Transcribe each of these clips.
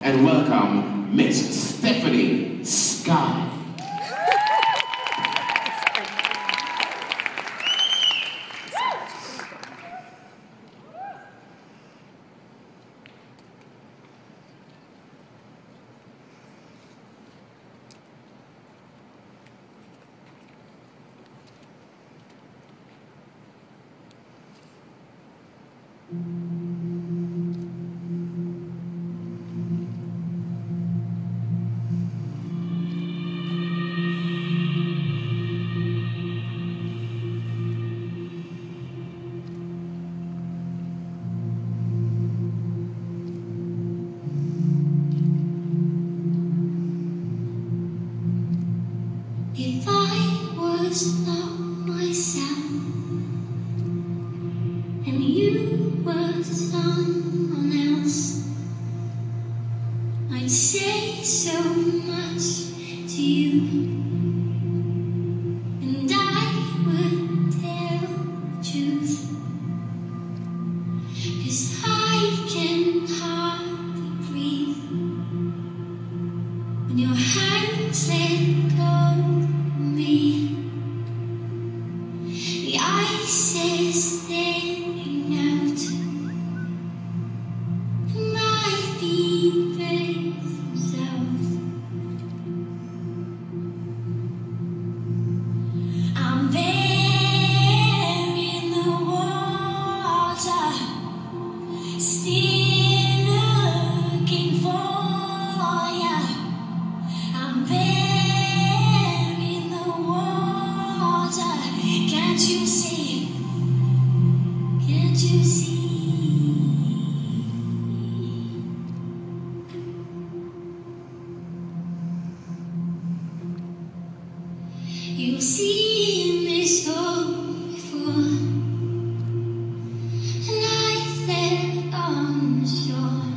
and welcome Miss Stephanie Sky. If I was not myself and you were someone else, I'd say so much to you, and I would tell the truth, 'cause I can hardly breathe when your hands let go. The ice is thinning out. My feet break themselves. I'm there in the water, still looking for you. I'm there in the water. Can't you see? Can't you see? You've seen this all before, and I fell on the shore.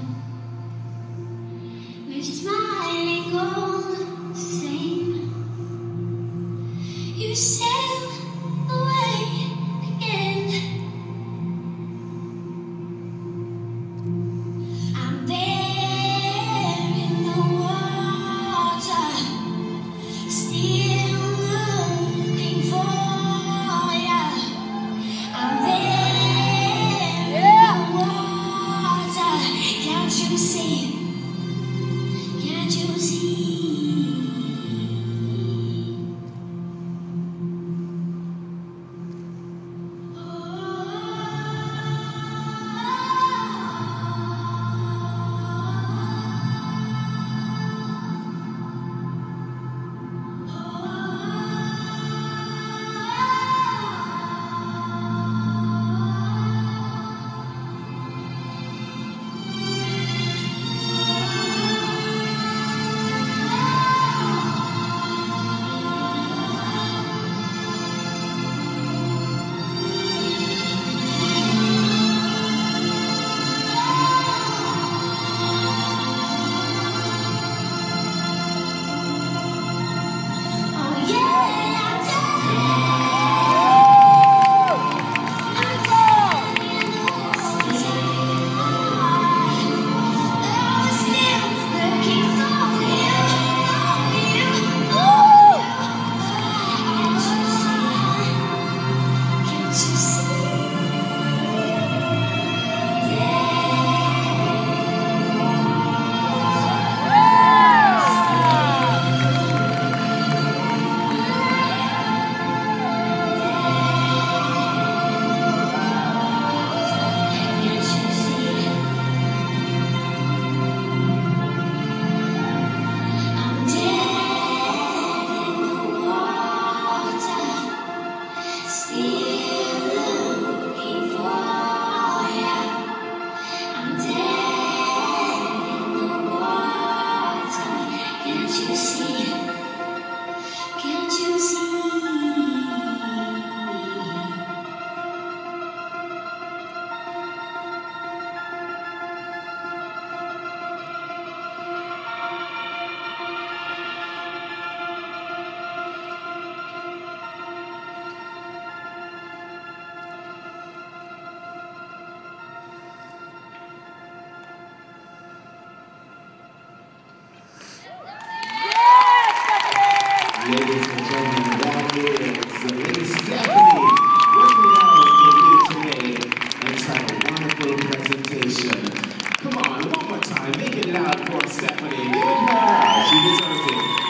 We're smiling all the same. You sail away again. I'm there in the water, still looking for you. I'm there in the water. Can't you see? Can't Ladies and gentlemen, that is Lady Stephanie working it out for you today. Entitled Wonderful Presentation. Come on, one more time, make it loud for Stephanie. Give it her. She deserves it.